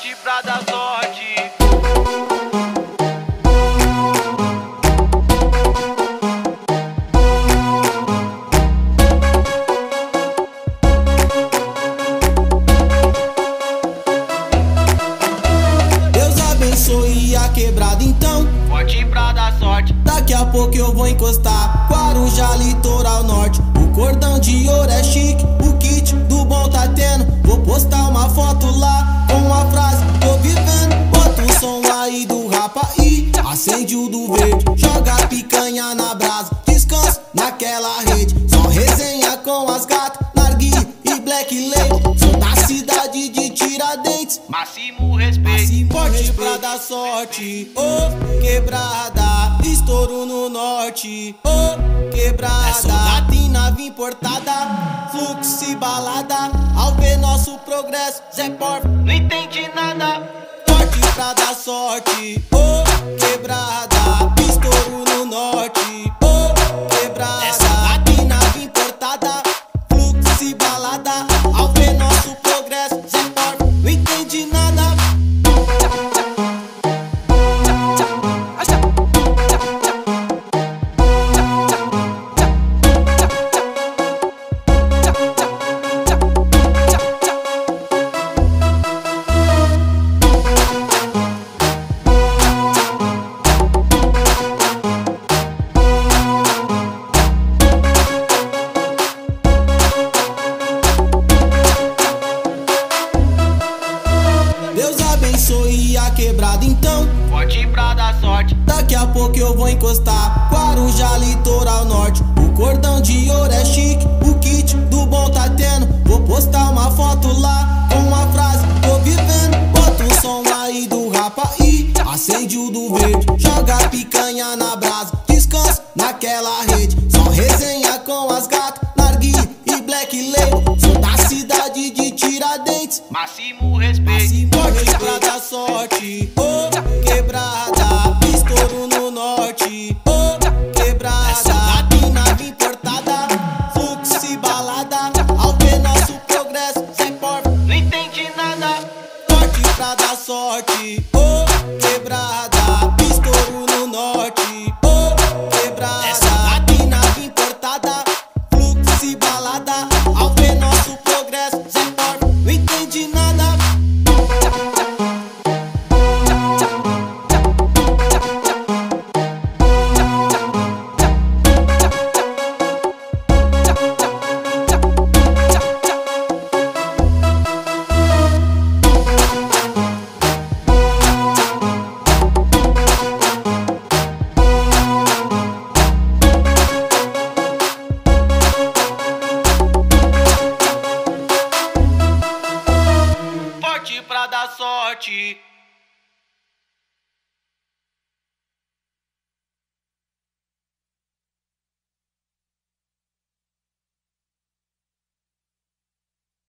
Forte pra dar sorte. Deus abençoe a quebrada então. Forte pra dar sorte. Daqui a pouco eu vou encostar Guarujá, litoral norte. O cordão de ouro é chique, o kit do bom tá tendo. Vou postar uma foto lá com a frase tô vivendo. Bota o som aí do rapa e acende o do verde. Joga a picanha na brasa, descansa naquela rede. Só resenha com as gatas, narguilha e black lady. Sou da cidade de Tiradentes, Máximo respeito. forte pra dar sorte. Ô quebrada, estouro no norte. Ô quebrada, latina vim importada, fluxo e balada. Ao ver nosso progresso, Zé Porf Não entendi nada. forte pra dar sorte. Ô quebrada, estouro no norte. Ô quebrada, latina vim importada, fluxo e balada. Ao ver nosso progresso, Zé Porf não entendi nada. Deus abençoe a quebrada então. Forte pra dar sorte. Daqui a pouco eu vou encostar Guarujá, litoral norte. O cordão de ouro é chique, o kit do bom tá tendo. Vou postar uma foto lá com a frase tô vivendo. Bota o som aí do rapa e acende o do verde. Joga a picanha na brasa, descansa naquela rede. Só resenha com as gatas, narguilha e black lady. Sou da cidade de Tiradentes, Máximo respeito. forte pra dar sorte. Ô quebrada, estouro no norte. Ô quebrada, latina vim importada, fluxo e balada. Ao ver nosso progresso, Zé Porf Não entendi nada. forte pra dar sorte. Ô quebrada, estouro no norte. Ô quebrada, latina vim importada, fluxo e balada. Ao ver nosso progresso, Zé Porf não entendi nada. Forte pra dar sorte.